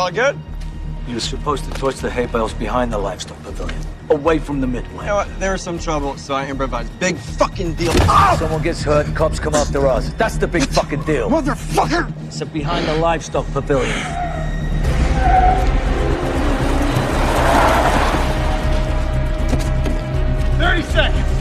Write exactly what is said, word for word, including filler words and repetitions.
all good? You're supposed to torch the hay bales behind the livestock pavilion, away from the midway. You know what? There was some trouble, so I improvised. Big fucking deal. Someone gets hurt, cops come after us. That's the big fucking deal. Motherfucker! So behind the livestock pavilion. thirty seconds.